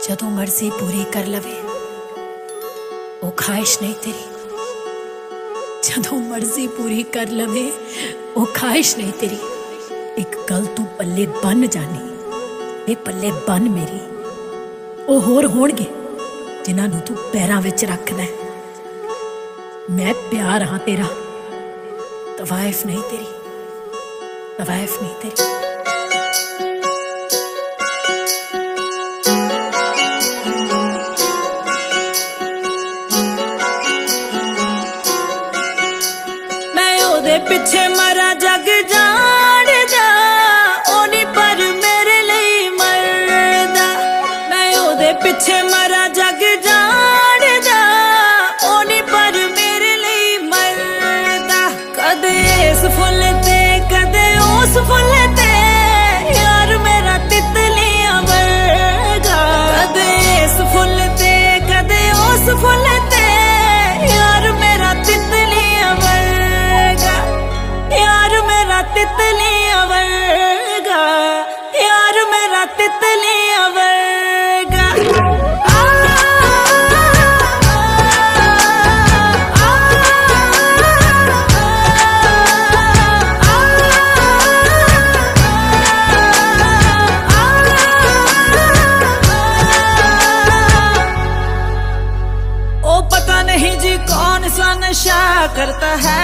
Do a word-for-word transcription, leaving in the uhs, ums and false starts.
जदों मर्जी पूरी कर लवे वो ख्वाहिश नहीं तेरी। जदों मर्जी पूरी कर लवे वो ख्वाहिश नहीं तेरी। एक गल तू पल्ले बन जानी, ये पल्ले बन मेरी। वो होर होणगे जिन्हां नूं तू पैरां विच रखदा है। मैं प्यार हाँ तेरा, तवाइफ नहीं तेरी, तवाइफ नहीं तेरी। पिछे मरा जग जान जा ओनी पर मेरे लिए मरदा। मैं ओदे पिछे मरा जग जान जा ओनी पर मेरे लिए मरदा। कदे इस फुल ते कदे उस फुल ते यार मेरा तितलियां वर्गा। कदे इस फुल ते कदे उस फुल ते यार मेरा तितलियां वर्गा। यार मेरा तितलियां वर्गा, यार मेरा तितलियां वर्गा। आ, आ, ओ पता नहीं जी कौन सा नशा करता है